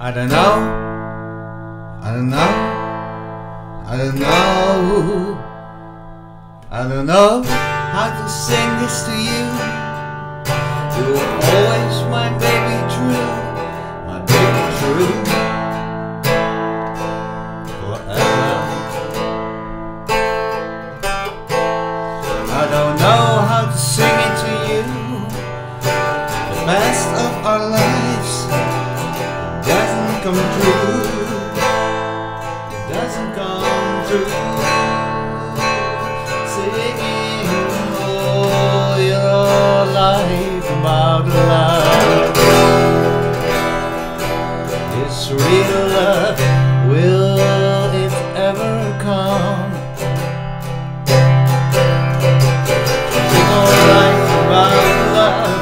I don't know, I don't know, I don't know, I don't know how to sing this to you. You were always my baby true, my baby true, forever. I don't know how to sing it to you. The best of our lives doesn't come true. It doesn't come true. Singing all your life about love. This real love, will it ever come? Sing all life about love.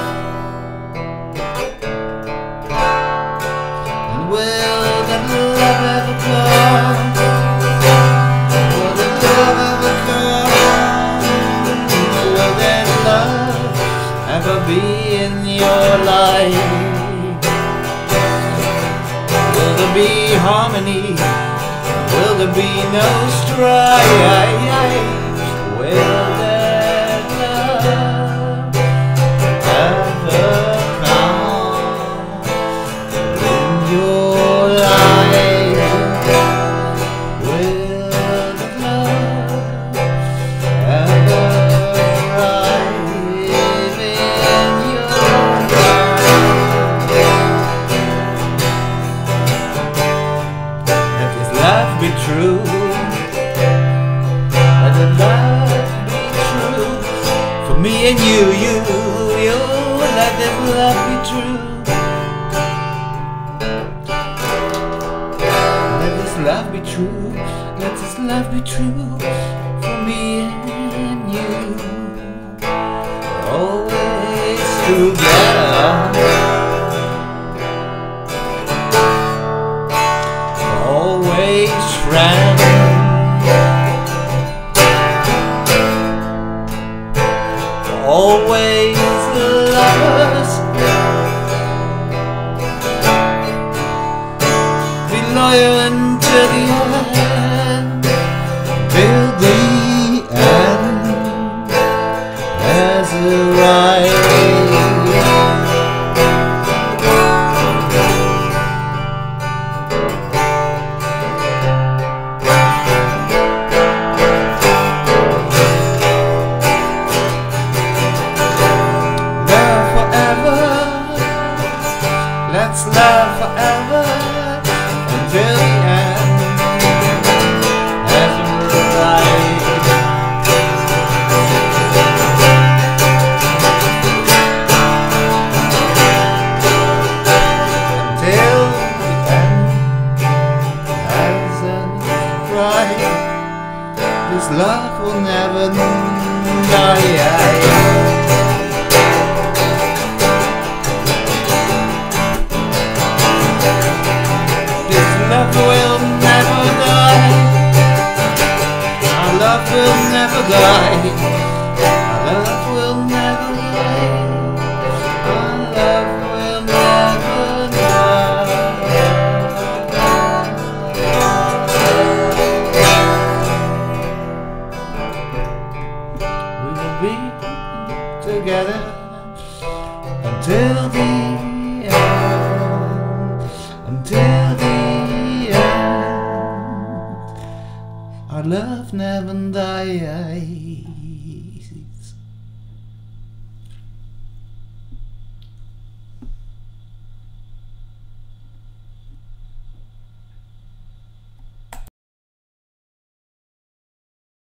Will that love ever come? Will that love ever come? Will that love ever be in your life? Will there be harmony? Will there be no strife? Will that love ever come in your life? Will the love ever arrive in your life? Let this love be true. Let the love be true for me and you. Let this love be true. Let this love be true. Let this love be true for me and you. We're always together. We're always friends. We're always lovers. Be loyal until the end, till the end has arrived. Love forever, let's love forever until the end has arrived. Until the end has arrived. This love will never die. Love will never die. Our love will never die. Our love will never die. Our love will never die. We will be together until the end. Until the our love never die.